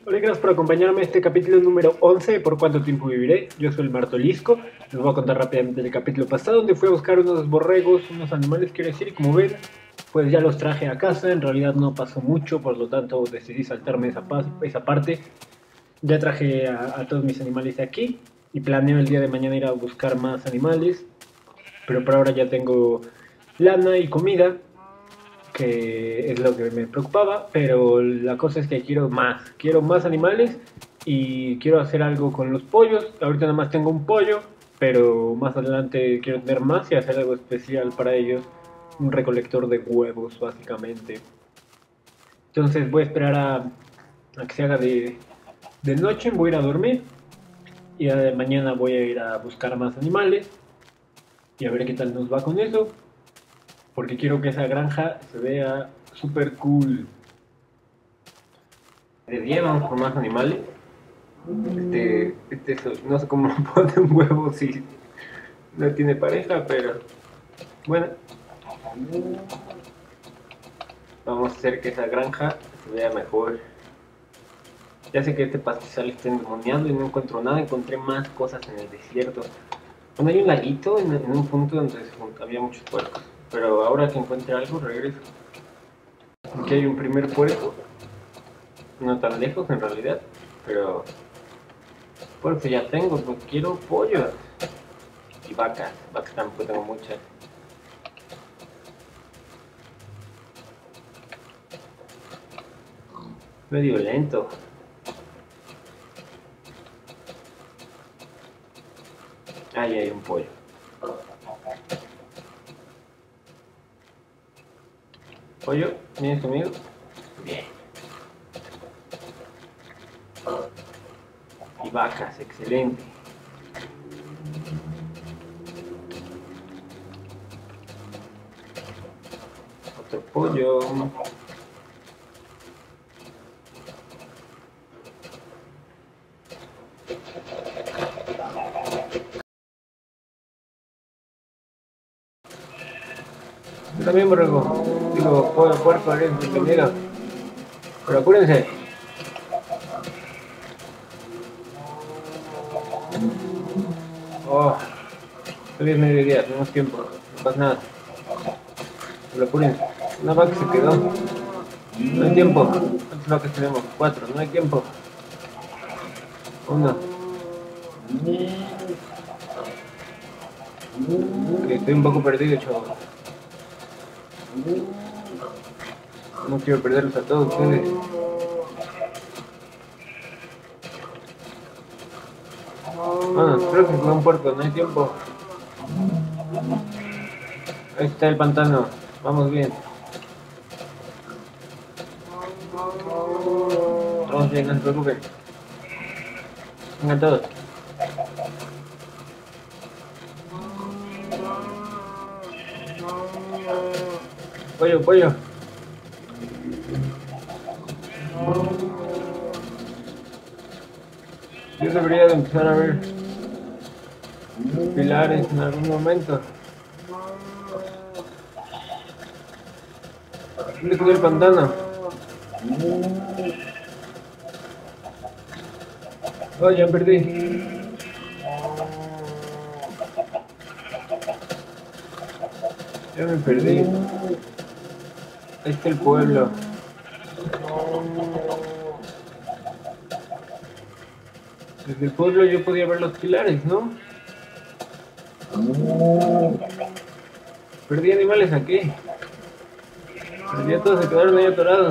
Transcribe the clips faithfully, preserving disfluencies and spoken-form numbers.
Hola, gracias por acompañarme a este capítulo número once de ¿Por cuánto tiempo viviré? Yo soy el Martolisco. Les voy a contar rápidamente el capítulo pasado, donde fui a buscar unos borregos, unos animales, quiero decir, y como ven, pues ya los traje a casa. En realidad no pasó mucho, por lo tanto decidí saltarme esa, esa parte. Ya traje a, a todos mis animales de aquí y planeo el día de mañana ir a buscar más animales. Pero por ahora ya tengo lana y comida, que es lo que me preocupaba, pero la cosa es que quiero más, quiero más animales y quiero hacer algo con los pollos. Ahorita nada más tengo un pollo, pero más adelante quiero tener más y hacer algo especial para ellos, un recolector de huevos básicamente. Entonces voy a esperar a, a que se haga de, de noche, voy a ir a dormir y de mañana voy a ir a buscar más animales y a ver qué tal nos va con eso, porque quiero que esa granja se vea super cool. De día vamos por más animales. Este, este, no sé cómo pone un huevo si no tiene pareja, pero bueno, vamos a hacer que esa granja se vea mejor. Ya sé que este pastizal está endemoniado y no encuentro nada, encontré más cosas en el desierto. Bueno, hay un laguito en, en un punto donde había muchos puercos, pero ahora que encuentre algo regreso. Aquí hay un primer puerco, no tan lejos en realidad, pero puercos ya tengo, pues quiero pollo. Y vacas, vacas tampoco tengo muchas. Medio lento. Ahí hay un pollo. Pollo, ¿vienes conmigo? Bien. Y vacas, excelente. Otro pollo. Yo también, borrego. Digo, pollo, puerco, eres bienvenido. Pero apúrense. Oh, hoy es mediodía, tenemos tiempo. No pasa nada. Pero apúrense. Una vaca se quedó. No hay tiempo. ¿Cuántas vacas tenemos? Cuatro. No hay tiempo. Uno. Okay, estoy un poco perdido, chaval. No quiero perderlos a todos ustedes. Bueno, creo que fue un puerco, no hay tiempo. Ahí está el pantano. Vamos bien. Vamos bien, no se preocupen. Vengan todos. Pollo, pollo. Yo debería de empezar a ver pilares en algún momento. ¿Dónde quedó el pantano? Oh, ya perdí. Ya me perdí. Ahí está el pueblo. Desde el pueblo yo podía ver los pilares, ¿no? Perdí animales aquí. Perdí a todos, se quedaron ahí atorados.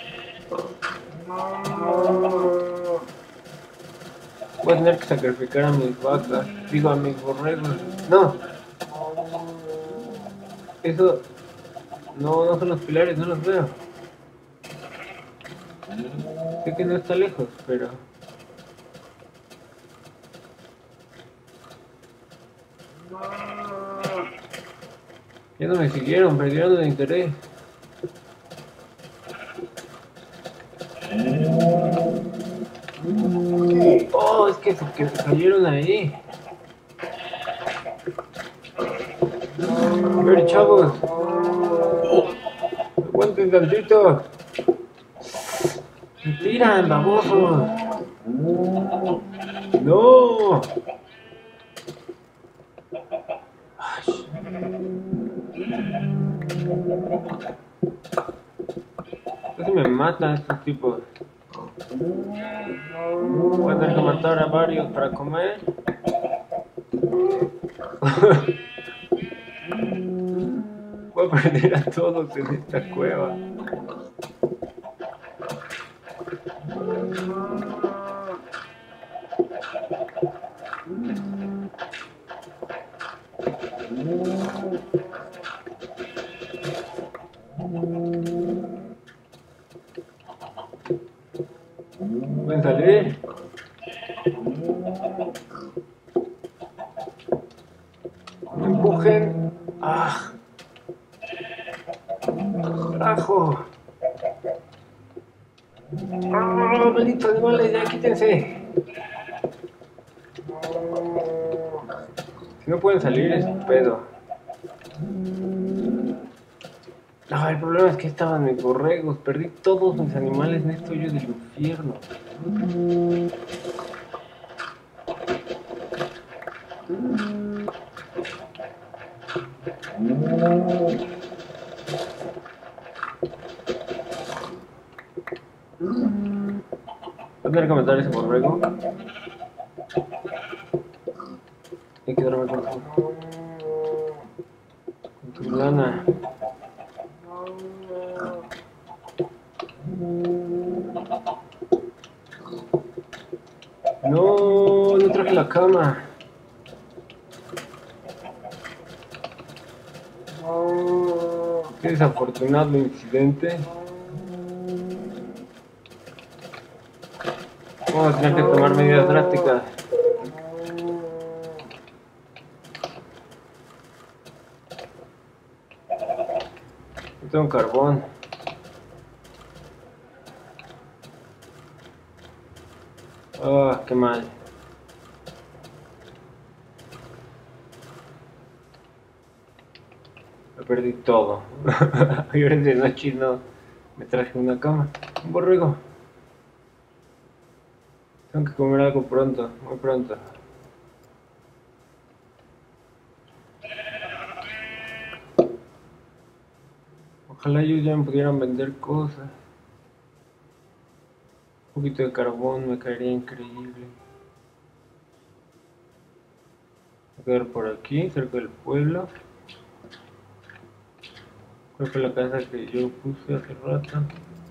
Voy a tener que sacrificar a mis vacas. Digo, a mis borregos. No. Eso... No, no son los pilares, no los veo. Sé que no está lejos, pero... Ya no me siguieron, perdieron el interés. Oh, es que se que cayeron ahí. A ver, chavos. Aguanten tantito. ¡Tiran, babosos! ¡No! Casi me matan estos tipos. Voy a tener que matar a varios para comer. Voy a perder a todos en esta cueva. ¿Pueden salir? ¡Me empujen! ¡Ah! ¡Carajo! ¡Ah, malditos animales! ¡Ya quítense! Si no pueden salir es un pedo. No, el problema es que estaban mis borregos. Perdí todos mis animales en este hoyo del infierno. Voy a tener que matar a ese borrego. Hay que darme con tu, con tu lana. No, no traje la cama. Qué desafortunado incidente. Vamos a tener que tomar medidas drásticas. No tengo carbón. Ah, qué mal. Lo perdí todo. Y ahora de noche no me traje una cama. Un borrego. Tengo que comer algo pronto, muy pronto. Ojalá ellos ya me pudieran vender cosas. Un poquito de carbón me caería increíble. Voy a quedar por aquí, cerca del pueblo. ¿Cuál fue la casa que yo puse hace rato?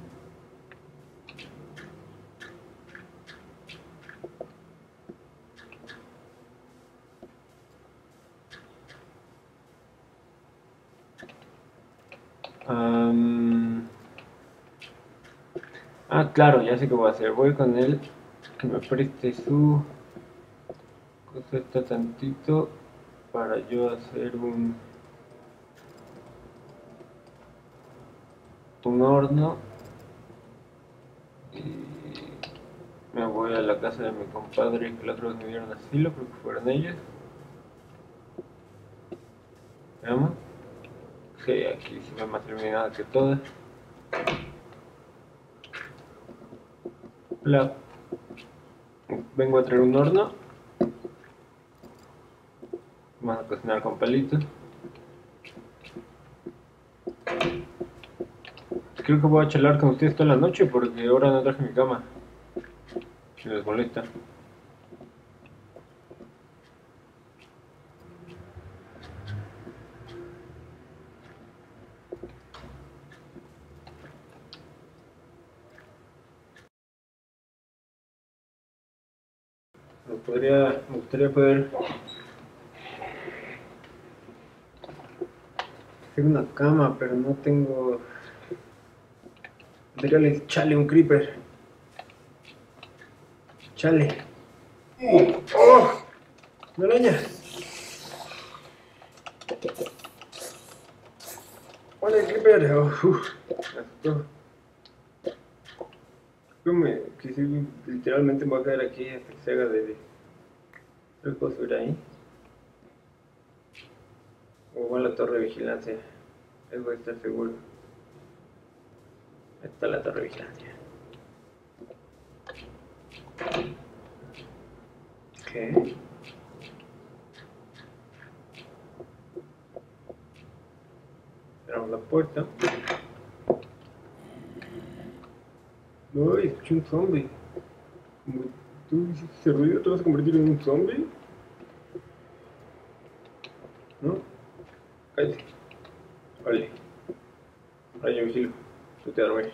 Um... Ah, claro, ya sé qué voy a hacer. Voy con él, que me preste su cosa esta tantito para yo hacer un un horno. Y me voy a la casa de mi compadre que la otra vez me dieron asilo, creo que fueron ellos. Veamos. Sí, aquí se ve más iluminada que todas. La... Vengo a traer un horno. Vamos a cocinar con palitos. Creo que voy a charlar con ustedes toda la noche porque ahora no traje mi cama. Si les molesta. Me, podría, me gustaría poder hacer una cama, pero no tengo materiales. Chale, un creeper. Chale. ¡Oh! ¡Una araña! ¡Hola, creeper! Oh, uf, me asustó. Creo me, que sí, literalmente me voy a quedar aquí hasta que se haga de... Creo que puedo subir ahí. O va a la torre de vigilancia. Ahí voy a estar seguro. Ahí está la torre de vigilancia. Ok. Cerramos la puerta. Uy, escuché un zombie. Como tú hiciste ese ruido, ¿te vas a convertir en un zombie? ¿No? Cállate. Vale. Ahora yo vigilo. Tú te duermes.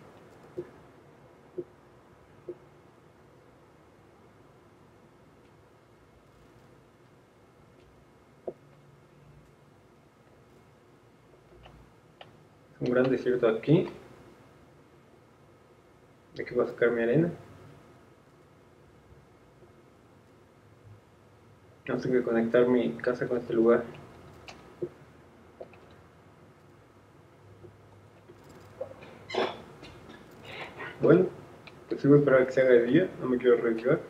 Es un gran desierto aquí. ¿De qué voy a sacar mi arena? No tengo que conectar mi casa con este lugar. Bueno, pues sigo a esperar a que se haga de día. No me quiero arriesgar.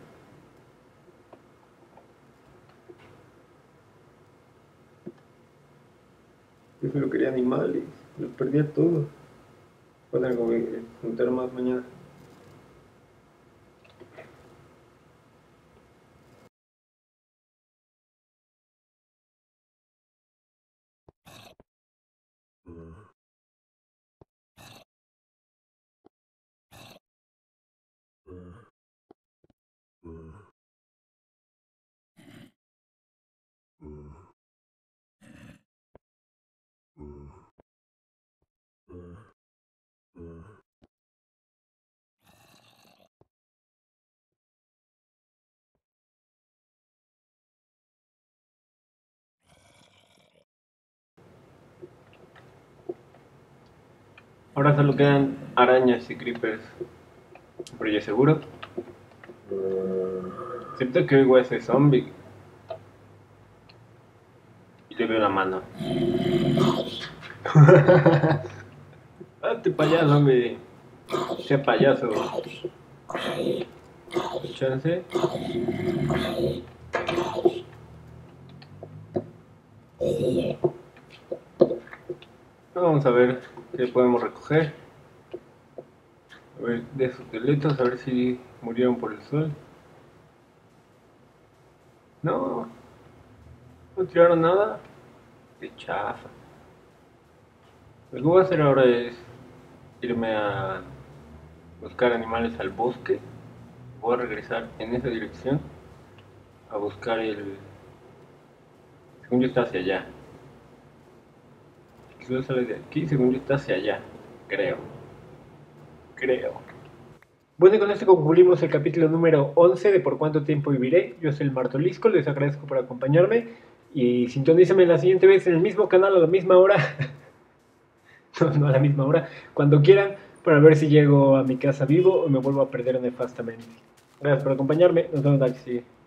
Yo solo quería animales. Los perdía todos. Voy a tener que juntar más mañana. Ahora solo quedan arañas y creepers. Pero ya seguro. Excepto que oigo a ese zombie. Y le veo la mano. Hazte payaso, hombre. Sea payaso. Chance. Vamos a ver qué podemos recoger. A ver, de esos esqueletos, a ver si murieron por el sol. No, no tiraron nada. Qué chafa. Lo que voy a hacer ahora es irme a buscar animales al bosque. Voy a regresar en esa dirección a buscar el... Según yo está hacia allá. Si solo sale de aquí, según yo está hacia allá. Creo. Creo. Bueno, y con esto concluimos el capítulo número once de Por cuánto tiempo viviré. Yo soy el Martolisco, les agradezco por acompañarme. Y sintonízame la siguiente vez en el mismo canal a la misma hora. no, no a la misma hora. Cuando quieran, para ver si llego a mi casa vivo o me vuelvo a perder nefastamente. Gracias por acompañarme. Nos vemos la que sigue.